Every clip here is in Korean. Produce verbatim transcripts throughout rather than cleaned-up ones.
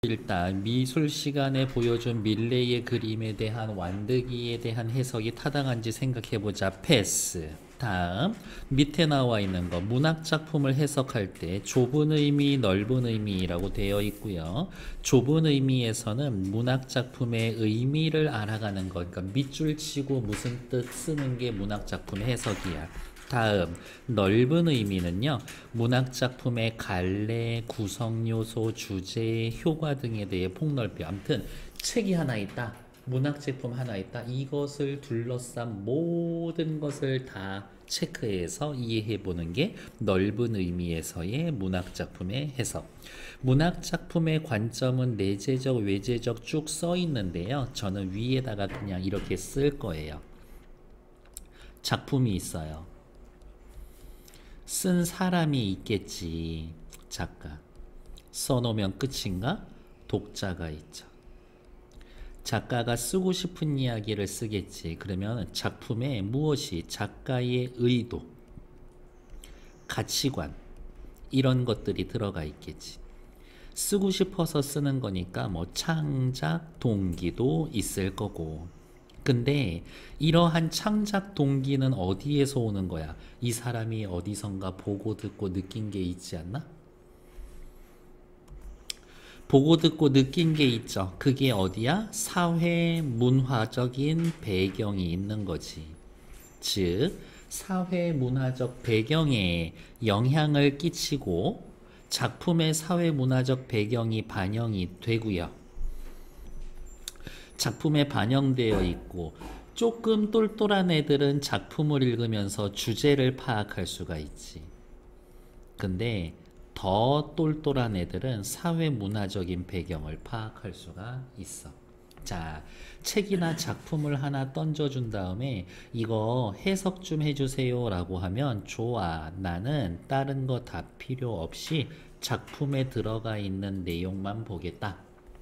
일단 미술 시간에 보여준 밀레의 그림에 대한 완득이에 대한 해석이 타당한지 생각해보자. 패스. 다음 밑에 나와 있는 거 문학 작품을 해석할 때 좁은 의미, 넓은 의미라고 되어 있고요. 좁은 의미에서는 문학 작품의 의미를 알아가는 것, 그러니까 밑줄 치고 무슨 뜻 쓰는 게 문학 작품의 해석이야. 다음 넓은 의미는요, 문학작품의 갈래, 구성요소, 주제, 효과 등에 대해 폭넓게, 아무튼 책이 하나 있다, 문학제품 하나 있다, 이것을 둘러싼 모든 것을 다 체크해서 이해해보는 게 넓은 의미에서의 문학작품의 해석. 문학작품의 관점은 내재적, 외재적 쭉 써 있는데요, 저는 위에다가 그냥 이렇게 쓸 거예요. 작품이 있어요. 쓴 사람이 있겠지. 작가. 써놓으면 끝인가? 독자가 있죠. 작가가 쓰고 싶은 이야기를 쓰겠지. 그러면 작품에 무엇이 작가의 의도, 가치관, 이런 것들이 들어가 있겠지. 쓰고 싶어서 쓰는 거니까 뭐 창작 동기도 있을 거고. 근데 이러한 창작 동기는 어디에서 오는 거야? 이 사람이 어디선가 보고 듣고 느낀 게 있지 않나? 보고 듣고 느낀 게 있죠. 그게 어디야? 사회 문화적인 배경이 있는 거지. 즉 사회 문화적 배경에 영향을 끼치고 작품의 사회 문화적 배경이 반영이 되고요. 작품에 반영되어 있고, 조금 똘똘한 애들은 작품을 읽으면서 주제를 파악할 수가 있지. 근데 더 똘똘한 애들은 사회 문화적인 배경을 파악할 수가 있어. 자, 책이나 작품을 하나 던져준 다음에 이거 해석 좀 해주세요 라고 하면, 좋아, 나는 다른 거 다 필요 없이 작품에 들어가 있는 내용만 보겠다.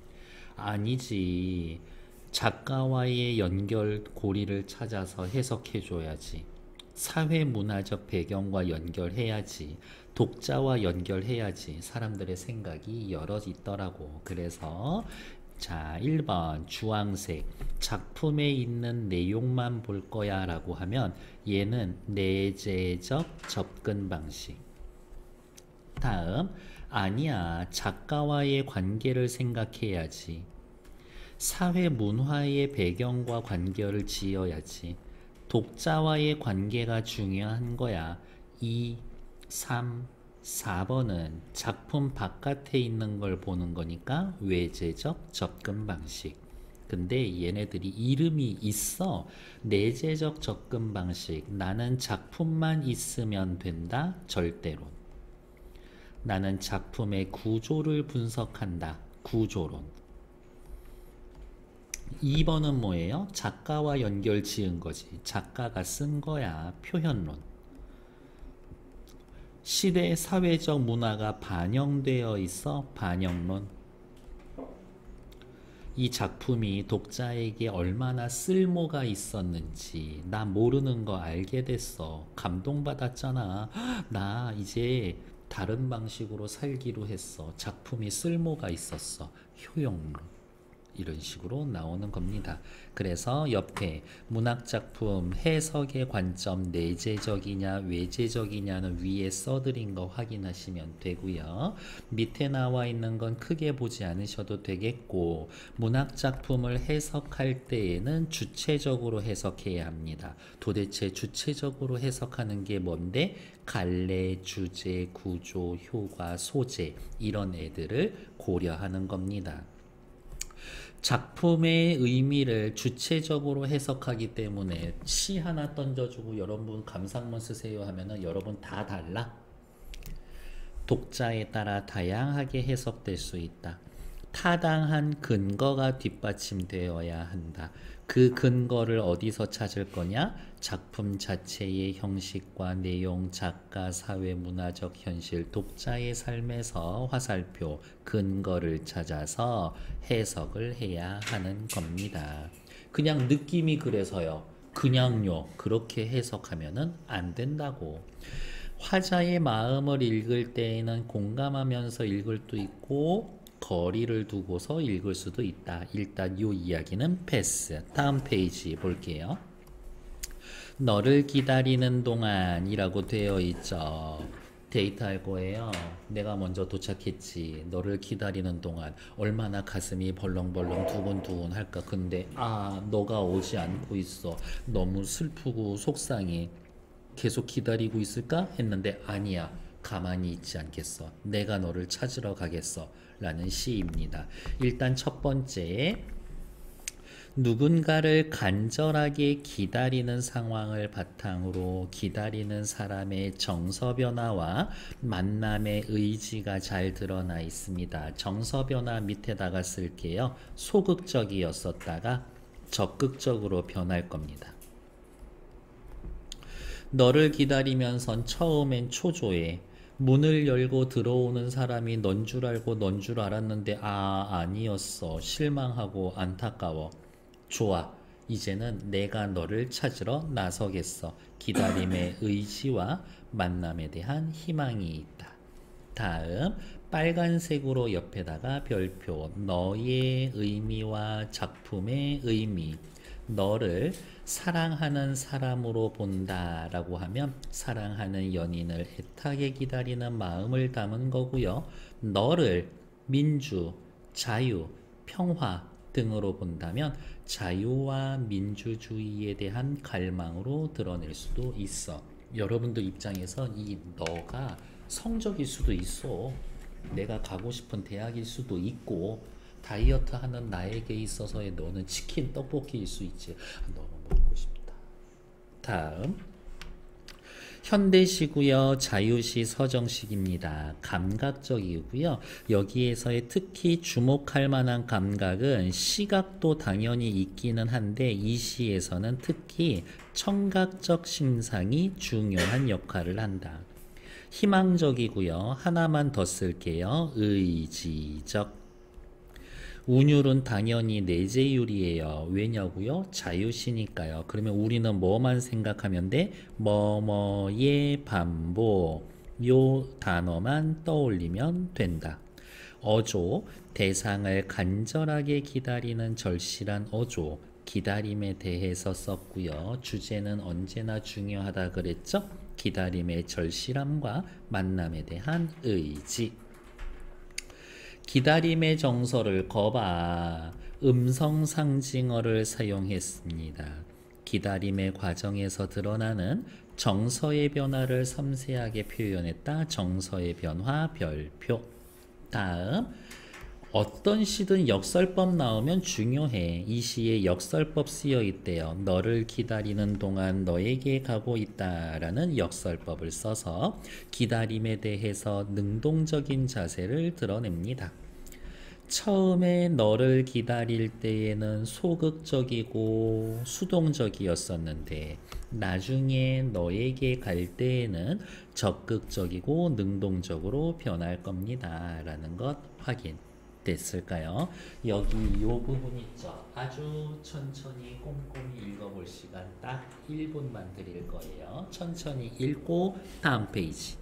아니지. 작가와의 연결고리를 찾아서 해석해줘야지. 사회문화적 배경과 연결해야지. 독자와 연결해야지. 사람들의 생각이 여러 있더라고. 그래서 자, 일 번 주황색, 작품에 있는 내용만 볼 거야 라고 하면 얘는 내재적 접근 방식. 다음, 아니야, 작가와의 관계를 생각해야지. 사회 문화의 배경과 관계를 지어야지. 독자와의 관계가 중요한 거야. 이, 삼, 사 번은 작품 바깥에 있는 걸 보는 거니까 외재적 접근 방식. 근데 얘네들이 이름이 있어. 내재적 접근 방식. 나는 작품만 있으면 된다. 절대론. 나는 작품의 구조를 분석한다. 구조론. 이 번은 뭐예요? 작가와 연결 지은 거지. 작가가 쓴 거야. 표현론. 시대 사회적 문화가 반영되어 있어. 반영론. 이 작품이 독자에게 얼마나 쓸모가 있었는지 나 모르는 거 알게 됐어. 감동받았잖아. 나 이제 다른 방식으로 살기로 했어. 작품이 쓸모가 있었어. 효용론. 이런 식으로 나오는 겁니다. 그래서 옆에 문학작품 해석의 관점 내재적이냐 외재적이냐는 위에 써드린 거 확인하시면 되고요. 밑에 나와 있는 건 크게 보지 않으셔도 되겠고, 문학작품을 해석할 때에는 주체적으로 해석해야 합니다. 도대체 주체적으로 해석하는 게 뭔데? 갈래, 주제, 구조, 효과, 소재, 이런 애들을 고려하는 겁니다. 작품의 의미를 주체적으로 해석하기 때문에 시 하나 던져주고 여러분 감상문 쓰세요 하면은 여러분 다 달라. 독자에 따라 다양하게 해석될 수 있다. 타당한 근거가 뒷받침되어야 한다. 그 근거를 어디서 찾을 거냐? 작품 자체의 형식과 내용, 작가, 사회, 문화적 현실, 독자의 삶에서 화살표, 근거를 찾아서 해석을 해야 하는 겁니다. 그냥 느낌이 그래서요. 그냥요. 그렇게 해석하면은 안 된다고. 화자의 마음을 읽을 때에는 공감하면서 읽을 수 있고, 거리를 두고서 읽을 수도 있다. 일단 이 이야기는 패스. 다음 페이지 볼게요. 너를 기다리는 동안이라고 되어 있죠. 데이트할 거예요. 내가 먼저 도착했지. 너를 기다리는 동안 얼마나 가슴이 벌렁벌렁 두근두근 할까. 근데 아, 너가 오지 않고 있어. 너무 슬프고 속상해. 계속 기다리고 있을까 했는데 아니야. 가만히 있지 않겠어. 내가 너를 찾으러 가겠어. 라는 시입니다. 일단 첫 번째, 누군가를 간절하게 기다리는 상황을 바탕으로 기다리는 사람의 정서 변화와 만남의 의지가 잘 드러나 있습니다. 정서 변화 밑에다가 쓸게요. 소극적이었었다가 적극적으로 변할 겁니다. 너를 기다리면선 처음엔 초조해. 문을 열고 들어오는 사람이 넌 줄 알고 넌 줄 알았는데 아, 아니었어. 실망하고 안타까워. 좋아. 이제는 내가 너를 찾으러 나서겠어. 기다림의 의지와 만남에 대한 희망이 있다. 다음, 빨간색으로 옆에다가 별표, 너의 의미와 작품의 의미. 너를 사랑하는 사람으로 본다 라고 하면 사랑하는 연인을 애타게 기다리는 마음을 담은 거고요. 너를 민주, 자유, 평화 등으로 본다면 자유와 민주주의에 대한 갈망으로 드러낼 수도 있어. 여러분들 입장에선 이 너가 성적일 수도 있어. 내가 가고 싶은 대학일 수도 있고, 다이어트 하는 나에게 있어서의 너는 치킨 떡볶이일 수 있지. 너무 먹고 싶다. 다음, 현대시고요. 자유시 서정식입니다. 감각적이고요. 여기에서의 특히 주목할 만한 감각은 시각도 당연히 있기는 한데 이 시에서는 특히 청각적 신상이 중요한 역할을 한다. 희망적이고요. 하나만 더 쓸게요. 의지적. 운율은 당연히 내재율이에요. 왜냐고요? 자유시니까요. 그러면 우리는 뭐만 생각하면 돼? 뭐뭐의 반복. 요 단어만 떠올리면 된다. 어조, 대상을 간절하게 기다리는 절실한 어조. 기다림에 대해서 썼고요. 주제는 언제나 중요하다 그랬죠? 기다림의 절실함과 만남에 대한 의지. 기다림의 정서를 거봐. 음성 상징어를 사용했습니다. 기다림의 과정에서 드러나는 정서의 변화를 섬세하게 표현했다. 정서의 변화 별표. 다음, 어떤 시든 역설법 나오면 중요해. 이 시에 역설법 쓰여 있대요. 너를 기다리는 동안 너에게 가고 있다라는 역설법을 써서 기다림에 대해서 능동적인 자세를 드러냅니다. 처음에 너를 기다릴 때에는 소극적이고 수동적이었었는데 나중에 너에게 갈 때에는 적극적이고 능동적으로 변할 겁니다. 라는 것 확인. 됐을까요? 여기 이 부분 있죠. 아주 천천히 꼼꼼히 읽어볼 시간 딱 일 분만 드릴 거예요. 천천히 읽고 다음 페이지.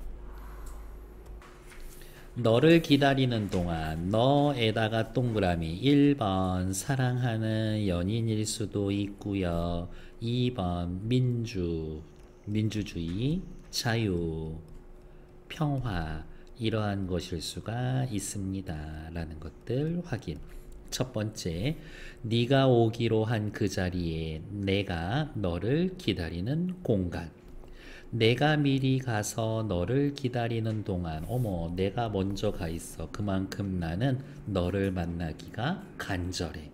너를 기다리는 동안 너에다가 동그라미 일 번 사랑하는 연인일 수도 있고요. 이 번 민주, 민주주의, 자유, 평화 이러한 것일 수가 있습니다. 라는 것들 확인. 첫 번째, 네가 오기로 한 그 자리에 내가 너를 기다리는 공간. 내가 미리 가서 너를 기다리는 동안 어머 내가 먼저 가 있어. 그만큼 나는 너를 만나기가 간절해.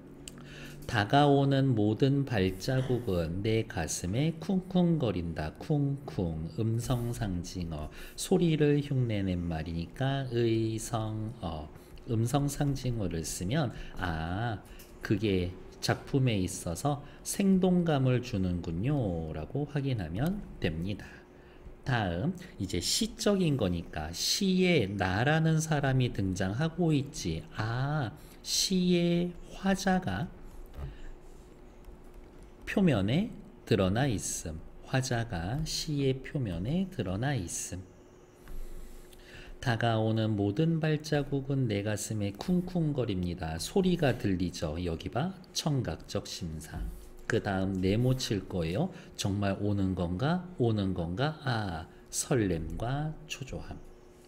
다가오는 모든 발자국은 내 가슴에 쿵쿵거린다. 쿵쿵. 음성상징어. 소리를 흉내낸 말이니까 의성어. 음성상징어를 쓰면 아 그게 작품에 있어서 생동감을 주는군요 라고 확인하면 됩니다. 다음 이제 시적인 거니까 시에 나라는 사람이 등장하고 있지. 아 시의 화자가 표면에 드러나 있음. 화자가 시의 표면에 드러나 있음. 다가오는 모든 발자국은 내 가슴에 쿵쿵거립니다. 소리가 들리죠. 여기 봐. 청각적 심상. 그 다음 네모 칠 거예요. 정말 오는 건가? 오는 건가? 아, 설렘과 초조함.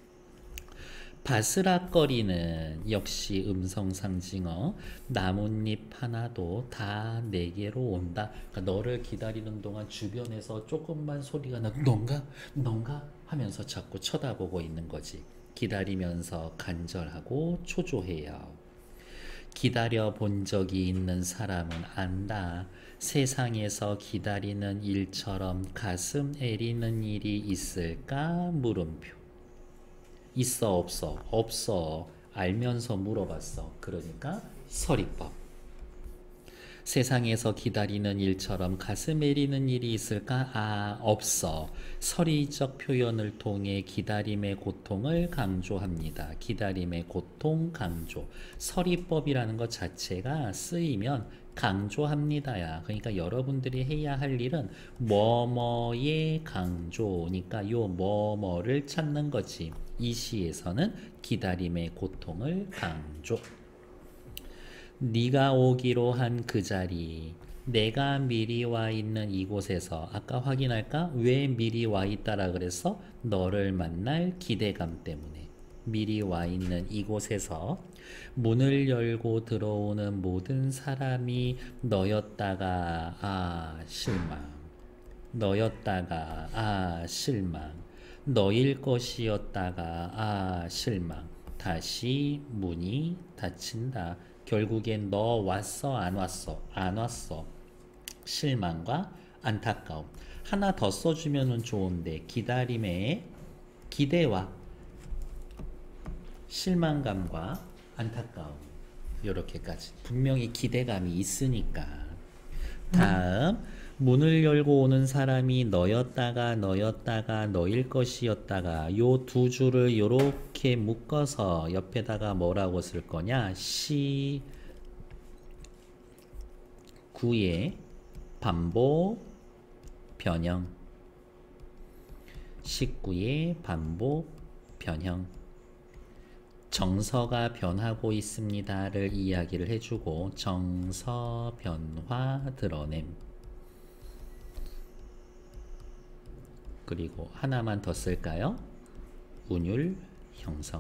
바스락거리는 역시 음성 상징어. 나뭇잎 하나도 다 내게로 온다. 그러니까 너를 기다리는 동안 주변에서 조금만 소리가 나도 넌가? 넌가? 하면서 자꾸 쳐다보고 있는 거지. 기다리면서 간절하고 초조해요. 기다려 본 적이 있는 사람은 안다. 세상에서 기다리는 일처럼 가슴 애리는 일이 있을까? 물음표. 있어 없어? 없어. 알면서 물어봤어. 그러니까 서리법. 세상에서 기다리는 일처럼 가슴 애리는 일이 있을까? 아, 없어. 서리적 표현을 통해 기다림의 고통을 강조합니다. 기다림의 고통 강조. 서리법이라는 것 자체가 쓰이면 강조합니다야. 그러니까 여러분들이 해야 할 일은 뭐뭐의 강조니까 요 뭐뭐를 찾는 거지. 이 시에서는 기다림의 고통을 강조. 네가 오기로 한 그 자리, 내가 미리 와 있는 이곳에서, 아까 확인할까? 왜 미리 와 있다라 그랬어? 너를 만날 기대감 때문에. 미리 와 있는 이곳에서 문을 열고 들어오는 모든 사람이 너였다가 아 실망, 너였다가 아 실망, 너일 것이었다가 아 실망. 다시 문이 닫힌다. 결국엔 너 왔어 안 왔어? 안 왔어. 실망과 안타까움. 하나 더 써주면 좋은데 기다림의 기대와 실망감과 안타까움. 이렇게까지 분명히 기대감이 있으니까. 다음 문을 열고 오는 사람이 너였다가 너였다가 너일 것이었다가 요 두 줄을 요렇게 묶어서 옆에다가 뭐라고 쓸 거냐? 시 구의 반복 변형. 십구의 반복 변형. 정서가 변하고 있습니다를 이야기를 해주고 정서 변화 드러냄. 그리고 하나만 더 쓸까요? 운율 형성.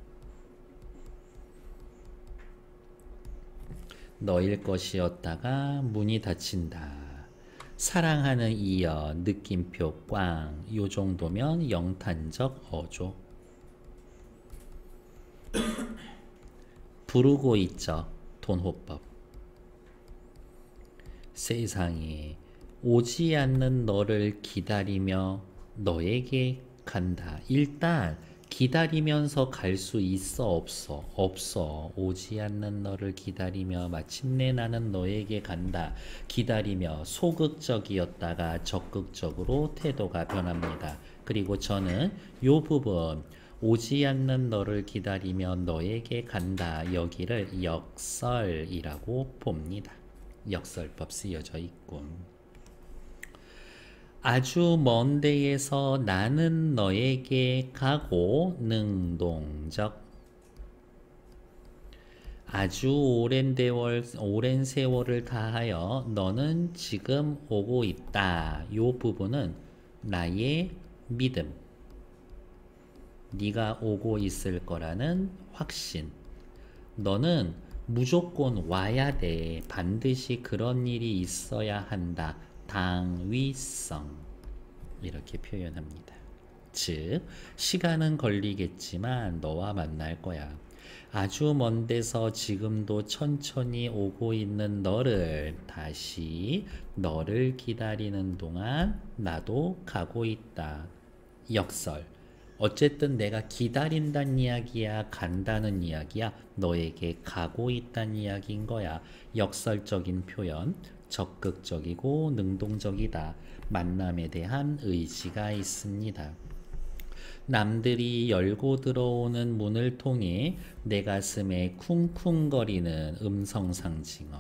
너일 것이었다가 문이 닫힌다. 사랑하는 이여 느낌표 꽝. 요 정도면 영탄적 어조. 부르고 있죠. 돈호법. 세상에 오지 않는 너를 기다리며 너에게 간다. 일단 기다리면서 갈 수 있어 없어? 없어. 오지 않는 너를 기다리며 마침내 나는 너에게 간다. 기다리며 소극적이었다가 적극적으로 태도가 변합니다. 그리고 저는 요 부분 오지 않는 너를 기다리며 너에게 간다. 여기를 역설이라고 봅니다. 역설법 쓰여져 있군. 아주 먼 데에서 나는 너에게 가고 능동적. 아주 오랜 대월, 오랜 세월을 다하여 너는 지금 오고 있다. 요 부분은 나의 믿음. 네가 오고 있을 거라는 확신. 너는 무조건 와야 돼. 반드시 그런 일이 있어야 한다. 당위성. 이렇게 표현합니다. 즉 시간은 걸리겠지만 너와 만날 거야. 아주 먼 데서 지금도 천천히 오고 있는 너를 다시 너를 기다리는 동안 나도 가고 있다. 역설. 어쨌든 내가 기다린다는 이야기야, 간다는 이야기야, 너에게 가고 있다는 이야기인 거야. 역설적인 표현. 적극적이고 능동적이다. 만남에 대한 의지가 있습니다. 남들이 열고 들어오는 문을 통해 내 가슴에 쿵쿵거리는 음성상징어.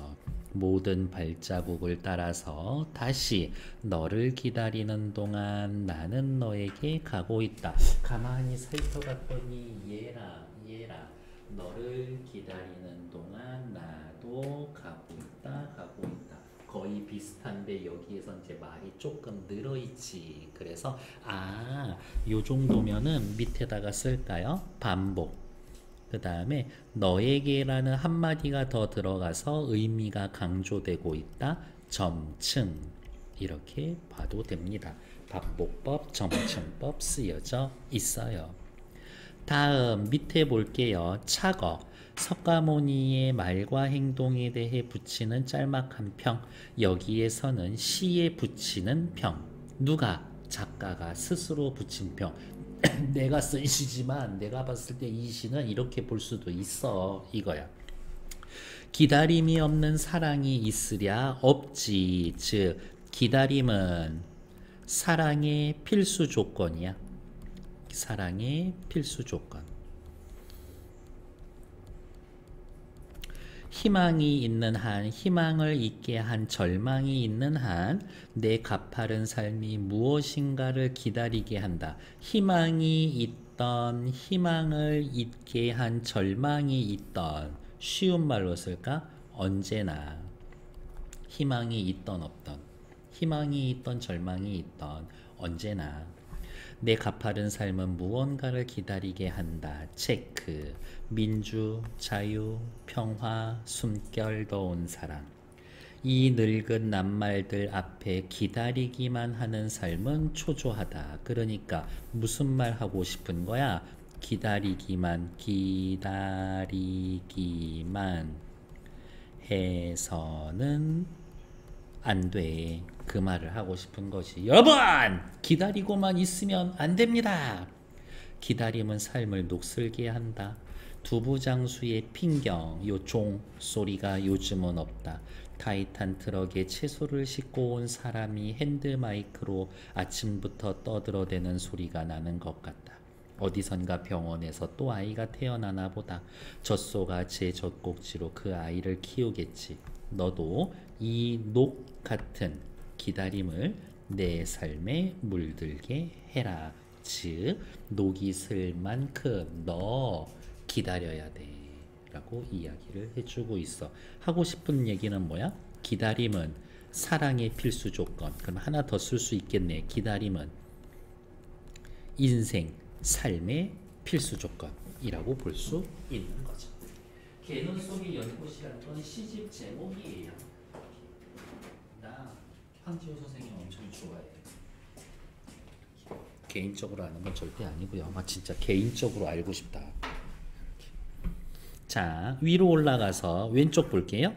모든 발자국을 따라서 다시 너를 기다리는 동안 나는 너에게 가고 있다. 가만히 살펴봤더니 얘랑 얘랑 너를 기다리는 동안 나도 가고 있다 가고 있다 거의 비슷한데 여기에서 이제 말이 조금 늘어있지. 그래서 아, 요 정도면은 밑에다가 쓸까요? 반복. 그 다음에 너에게라는 한마디가 더 들어가서 의미가 강조되고 있다. 점층. 이렇게 봐도 됩니다. 반복법, 점층법 쓰여져 있어요. 다음 밑에 볼게요. 차거. 석가모니의 말과 행동에 대해 붙이는 짤막한 평. 여기에서는 시에 붙이는 평. 누가? 작가가 스스로 붙인 평. 내가 쓴 시지만 내가 봤을 때 이 시는 이렇게 볼 수도 있어. 이거야. 기다림이 없는 사랑이 있으랴 없지. 즉 기다림은 사랑의 필수 조건이야. 사랑의 필수 조건. 희망이 있는 한, 희망을 잊게 한 절망이 있는 한, 내 가파른 삶이 무엇인가를 기다리게 한다. 희망이 있던, 희망을 잊게 한 절망이 있던, 쉬운 말로 쓸까? 언제나. 희망이 있던 없던, 희망이 있던 절망이 있던, 언제나. 내 가파른 삶은 무언가를 기다리게 한다. 체크. 민주, 자유, 평화, 숨결 더운 사랑. 이 늙은 낱말들 앞에 기다리기만 하는 삶은 초조하다. 그러니까 무슨 말 하고 싶은 거야? 기다리기만, 기다리기만 해서는 안 돼. 그 말을 하고 싶은 것이 여러분! 기다리고만 있으면 안 됩니다. 기다림은 삶을 녹슬게 한다. 두부장수의 핑경, 요 종 소리가 요즘은 없다. 타이탄 트럭에 채소를 싣고 온 사람이 핸드마이크로 아침부터 떠들어대는 소리가 나는 것 같다. 어디선가 병원에서 또 아이가 태어나나 보다. 젖소가 제 젖꼭지로 그 아이를 키우겠지. 너도 이 녹 같은 기다림을 내 삶에 물들게 해라. 즉 녹이 슬 만큼 너 기다려야 돼 라고 이야기를 해주고 있어. 하고 싶은 얘기는 뭐야? 기다림은 사랑의 필수 조건. 그럼 하나 더 쓸 수 있겠네. 기다림은 인생, 삶의 필수 조건이라고 볼 수 있는 거죠. 개는 속의 연꽃이라는 건 시집 제목이에요. 나 황지호 선생님 엄청 좋아해. 개인적으로 아는 건 절대 아니고요. 아, 진짜 개인적으로 알고 싶다. 자, 위로 올라가서 왼쪽 볼게요.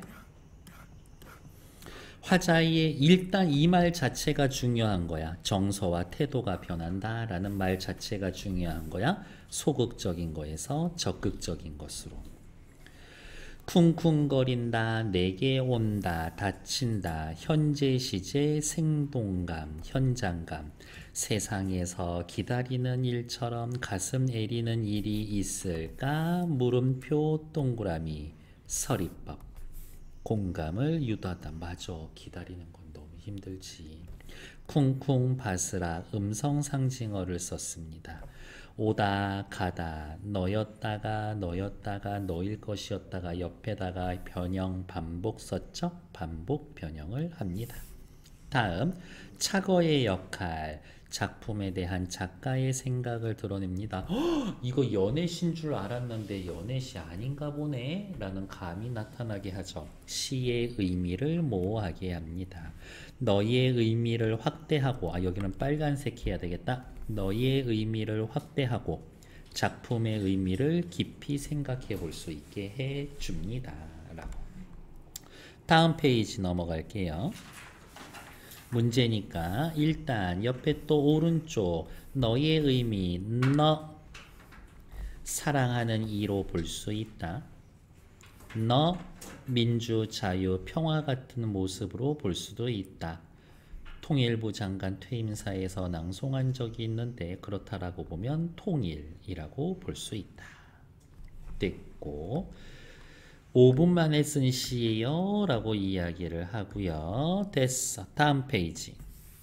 화자의 일단 이 말 자체가 중요한 거야. 정서와 태도가 변한다 라는 말 자체가 중요한 거야. 소극적인 거에서 적극적인 것으로. 쿵쿵거린다, 내게 온다, 다친다, 현재 시제, 생동감, 현장감. 세상에서 기다리는 일처럼 가슴 애리는 일이 있을까? 물음표 동그라미. 서리법. 공감을 유도하다. 맞아. 기다리는 건 너무 힘들지. 쿵쿵 바스라. 음성 상징어를 썼습니다. 오다 가다 너였다가 너였다가 너일 것이었다가 옆에다가 변형 반복 썼죠? 반복 변형을 합니다. 다음 착어의 역할. 작품에 대한 작가의 생각을 드러냅니다. 허, 이거 연애시인 줄 알았는데 연애시 아닌가 보네 라는 감이 나타나게 하죠. 시의 의미를 모호하게 합니다. 너의 의미를 확대하고, 아 여기는 빨간색 해야 되겠다. 너의 의미를 확대하고 작품의 의미를 깊이 생각해 볼 수 있게 해줍니다 라고. 다음 페이지 넘어갈게요. 문제니까 일단 옆에 또 오른쪽 너의 의미, 너 사랑하는 이로 볼 수 있다. 너 민주, 자유, 평화 같은 모습으로 볼 수도 있다. 통일부 장관 퇴임사에서 낭송한 적이 있는데 그렇다라고 보면 통일이라고 볼 수 있다. 됐고 오 분 만에 쓴 시예요 라고 이야기를 하고요. 됐어. 다음 페이지.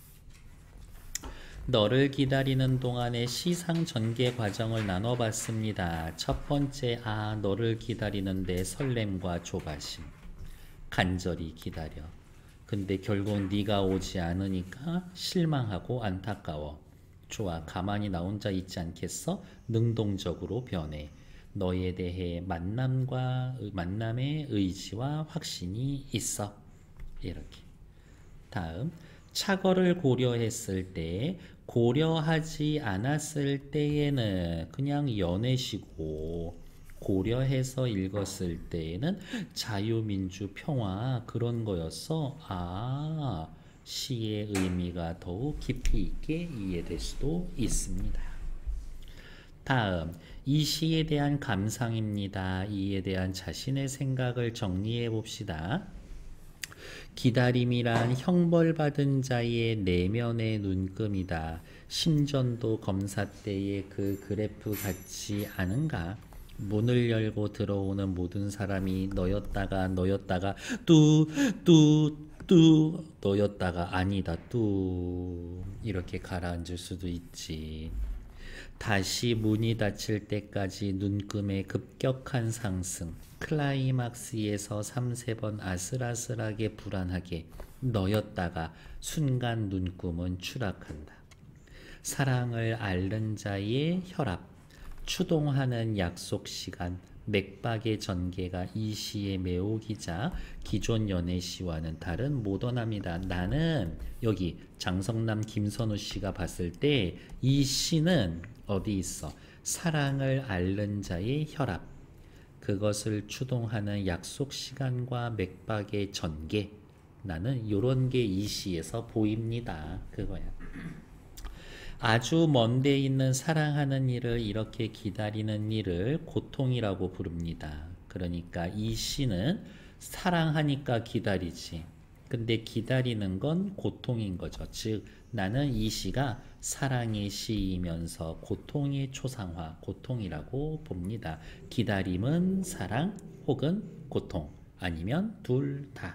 너를 기다리는 동안의 시상 전개 과정을 나눠봤습니다. 첫 번째, 아, 너를 기다리는데 설렘과 조바심. 간절히 기다려. 근데 결국 네가 오지 않으니까 실망하고 안타까워. 좋아, 가만히 나 혼자 있지 않겠어? 능동적으로 변해. 너에 대해 만남과 만남의 의지와 확신이 있어. 이렇게. 다음, 착오를 고려했을 때, 고려하지 않았을 때에는 그냥 연애시고, 고려해서 읽었을 때에는 자유민주 평화 그런 거였어. 아, 시의 의미가 더욱 깊이 있게 이해될 수도 있습니다. 다음, 이 시에 대한 감상입니다. 이에 대한 자신의 생각을 정리해 봅시다. 기다림이란 형벌받은 자의 내면의 눈금이다. 심전도 검사 때의 그 그래프 같지 않은가? 문을 열고 들어오는 모든 사람이 너였다가 너였다가 뚜 뚜 뚜 너였다가 아니다 뚜 이렇게 가라앉을 수도 있지. 다시 문이 닫힐 때까지 눈금의 급격한 상승. 클라이막스에서 삼세 번 아슬아슬하게 불안하게 너였다가 순간 눈금은 추락한다. 사랑을 앓는 자의 혈압, 추동하는 약속 시간, 맥박의 전개가 이 시의 매혹이자 기존 연애시와는 다른 모던함이다. 나는 여기 장성남 김선우 씨가 봤을 때 이 시는 어디 있어? 사랑을 앓는 자의 혈압, 그것을 추동하는 약속 시간과 맥박의 전개, 나는 이런 게 이 시에서 보입니다. 그거야. 아주 먼 데 있는 사랑하는 일을 이렇게 기다리는 일을 고통이라고 부릅니다. 그러니까 이 시는 사랑하니까 기다리지. 근데 기다리는 건 고통인 거죠. 즉 나는 이 시가 사랑의 시이면서 고통의 초상화, 고통이라고 봅니다. 기다림은 사랑 혹은 고통, 아니면 둘 다.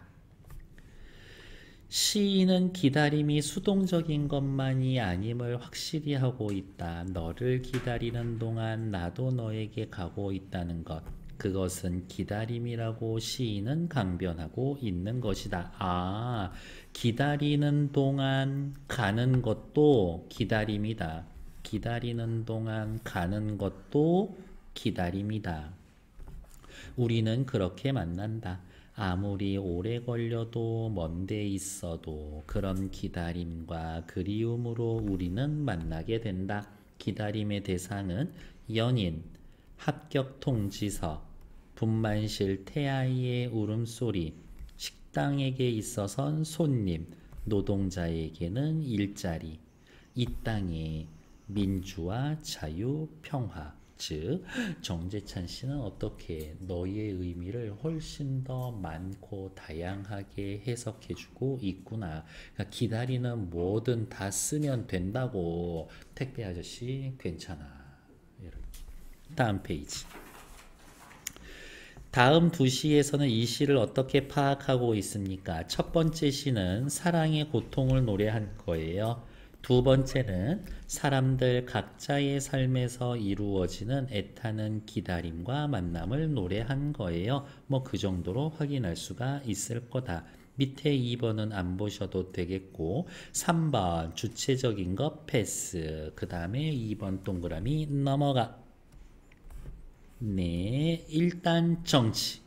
시인은 기다림이 수동적인 것만이 아님을 확실히 하고 있다. 너를 기다리는 동안 나도 너에게 가고 있다는 것. 그것은 기다림이라고 시인은 강변하고 있는 것이다. 아, 기다리는 동안 가는 것도 기다림이다. 기다리는 동안 가는 것도 기다림이다. 우리는 그렇게 만난다. 아무리 오래 걸려도 먼 데 있어도 그런 기다림과 그리움으로 우리는 만나게 된다. 기다림의 대상은 연인, 합격 통지서, 분만실 태아이의 울음소리, 식당에게 있어선 손님, 노동자에게는 일자리, 이 땅의 민주와 자유, 평화. 즉 정재찬 씨는 어떻게 너의 의미를 훨씬 더 많고 다양하게 해석해주고 있구나. 그러니까 기다리는 뭐든 다 쓰면 된다고. 택배 아저씨 괜찮아. 이렇게. 다음 페이지. 다음 두 시에서는 이 시를 어떻게 파악하고 있습니까? 첫 번째 시는 사랑의 고통을 노래한 거예요. 두 번째는 사람들 각자의 삶에서 이루어지는 애타는 기다림과 만남을 노래한 거예요. 뭐 그 정도로 확인할 수가 있을 거다. 밑에 이 번은 안 보셔도 되겠고, 삼 번 주체적인 것 패스. 그 다음에 이 번 동그라미 넘어가. 네, 일단 정치.